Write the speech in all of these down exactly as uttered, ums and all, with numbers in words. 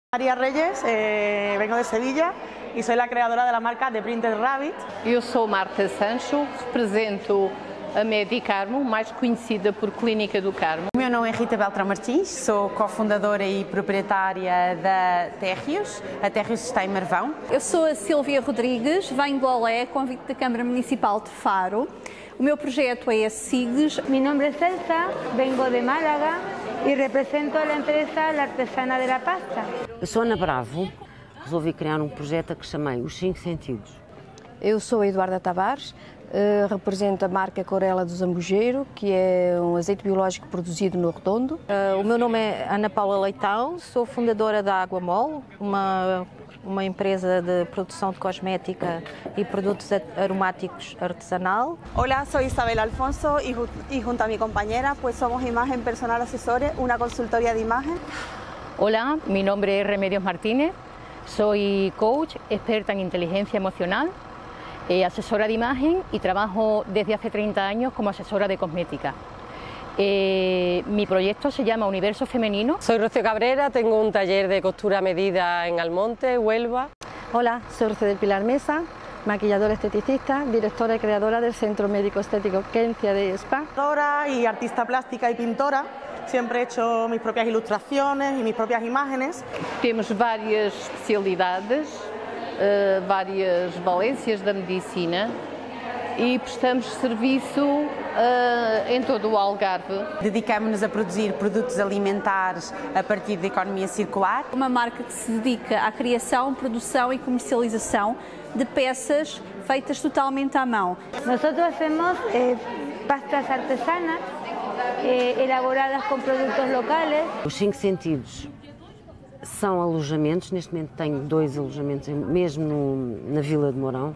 María Reyes, eh, vengo de Sevilla y soy la creadora de la marca The Printed Rabbit. Eu sou Marta Sancho, represento a Medicarmo, mais conhecida por Clínica do Carmo. O meu nome é Rita Beltrão Martins, sou cofundadora e proprietária da Térreos. A Térreos está em Marvão. Eu sou a Silvia Rodrigues, venho do Olé, convite da Câmara Municipal de Faro. O meu projeto é a SIGS. Mi nombre es Elsa, vengo de Málaga e represento a empresa La Artesana de la Pasta. Eu sou Ana Bravo, resolvi criar um projeto a que chamei Os Cinco Sentidos. Eu sou a Eduarda Tavares, uh, represento a marca Corella do Zambujeiro, que é um azeite biológico produzido no Redondo. Uh, o meu nome é Ana Paula Leitão, sou fundadora da Água Mole, uma, uma empresa de produção de cosmética e produtos aromáticos artesanal. Hola, soy Isabel Alfonso y, y junto a mi compañera pues somos Imagen Personal Asesores, una consultoría de imagen. Hola, mi nombre es Remedios Martínez, soy coach, experta en inteligencia emocional, eh, asesora de imagen y trabajo desde hace treinta años como asesora de cosmética. Eh, mi proyecto se llama Universo Femenino. Soy Rocío Cabrera, tengo un taller de costura a medida en Almonte, Huelva. Hola, soy Rocío del Pilar Mesa, maquilladora esteticista, directora y creadora del Centro Médico Estético Quencia de Spa. Y artista plástica y pintora. Siempre he hecho mis propias ilustraciones y mis propias imágenes. Temos várias especialidades, uh, várias valências da medicina e prestamos serviço uh, em todo o Algarve. Dedicamos-nos a produzir produtos alimentares a partir da economia circular. Uma marca que se dedica à criação, produção e comercialização de peças feitas totalmente à mão. Nós hacemos eh, pastas artesanas eh, elaboradas com produtos locais. Os Cinco Sentidos são alojamentos, neste momento tenho dois alojamentos, mesmo no, na Vila de Mourão,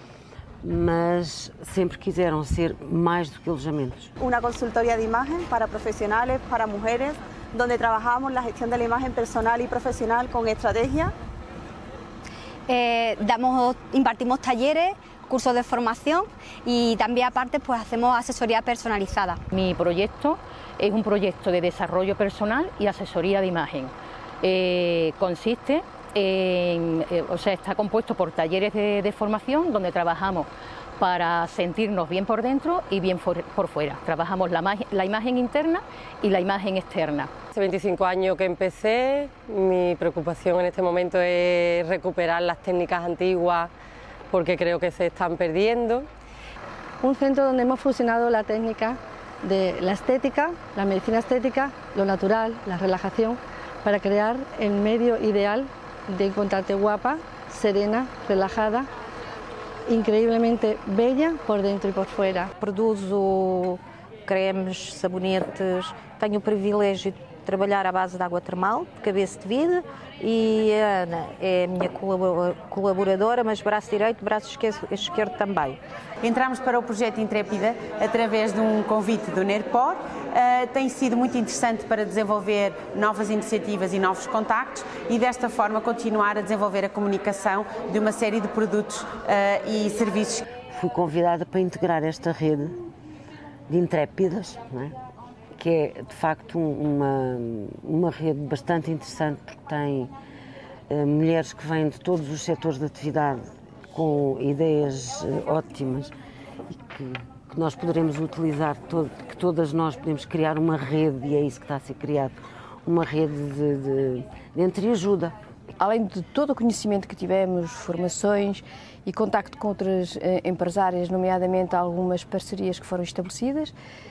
mas sempre quiseram ser mais do que alojamentos. Una consultoría de imagen para profesionales, para mujeres, donde trabajamos la gestión de la imagen personal y profesional con estrategia. Eh, damos, impartimos talleres, cursos de formación y también aparte pues hacemos asesoría personalizada. Mi proyecto es un proyecto de desarrollo personal y asesoría de imagen. Eh, consiste en, eh, o sea, está compuesto por talleres de, de formación donde trabajamos para sentirnos bien por dentro y bien for, por fuera. Trabajamos la, la imagen interna y la imagen externa. Hace veinticinco años que empecé, mi preocupación en este momento es recuperar las técnicas antiguas porque creo que se están perdiendo. Un centro donde hemos fusionado la técnica de la estética, la medicina estética, lo natural, la relajación, para crear el medio ideal de encontrarte guapa, serena, relajada, increíblemente bella por dentro e por fora. Produzo cremes, sabonetes, tenho o privilégio de trabalhar à base de água termal, de cabeça de vidro, e a Ana é a minha colaboradora, mas braço direito, braço esquerdo também. Entramos para o projeto Intrépida através de um convite do NERPOR. Uh, tem sido muito interessante para desenvolver novas iniciativas e novos contactos e desta forma continuar a desenvolver a comunicação de uma série de produtos uh, e serviços. Fui convidada para integrar esta rede de intrépidas, não é? Que é de facto uma, uma rede bastante interessante porque tem uh, mulheres que vêm de todos os setores de atividade com ideias uh, ótimas e que, que nós poderemos utilizar, todo, que todas nós podemos criar uma rede, e é isso que está a ser criado, uma rede de, de, de entreajuda. Além de todo o conhecimento que tivemos, formações e contacto com outras eh, empresárias, nomeadamente algumas parcerias que foram estabelecidas,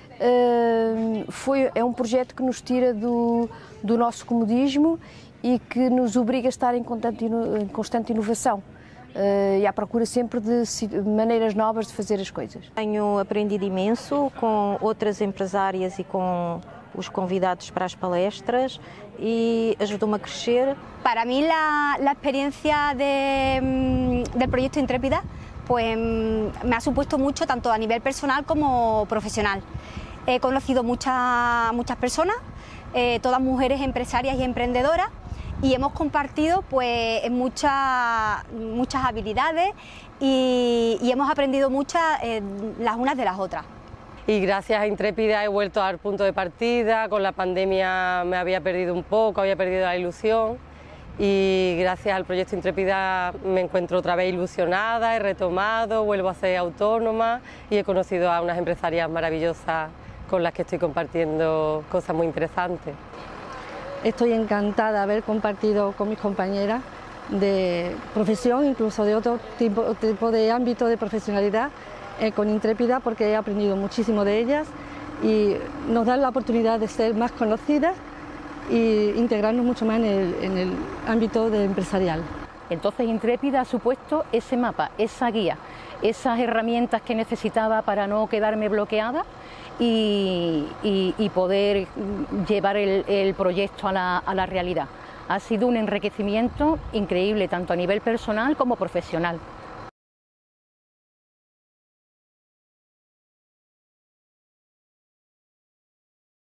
eh, foi, é um projeto que nos tira do, do nosso comodismo e que nos obriga a estar em constante, em constante inovação. Uh, e à procura sempre de maneiras novas de fazer as coisas. Tenho aprendido imenso com outras empresárias e com os convidados para as palestras y ajudou-me a crecer. Para mí la, la experiencia de, del proyecto Intrépida pues, me ha supuesto mucho tanto a nivel personal como profesional. He conocido muchas, muchas personas, eh, todas mujeres empresarias y emprendedoras, y hemos compartido pues, muchas, muchas habilidades y, y hemos aprendido muchas eh, las unas de las otras. Y gracias a Intrépida he vuelto al punto de partida, con la pandemia me había perdido un poco, había perdido la ilusión y gracias al proyecto Intrépida me encuentro otra vez ilusionada, he retomado, vuelvo a ser autónoma y he conocido a unas empresarias maravillosas con las que estoy compartiendo cosas muy interesantes. Estoy encantada de haber compartido con mis compañeras de profesión, incluso de otro tipo, tipo de ámbito de profesionalidad, eh, con Intrépida, porque he aprendido muchísimo de ellas y nos dan la oportunidad de ser más conocidas e integrarnos mucho más en el, en el ámbito de empresarial. Entonces Intrépida ha supuesto ese mapa, esa guía, esas herramientas que necesitaba para no quedarme bloqueada y, y, y poder llevar el, el proyecto a la, a la realidad. Ha sido un enriquecimiento increíble, tanto a nivel personal como profesional.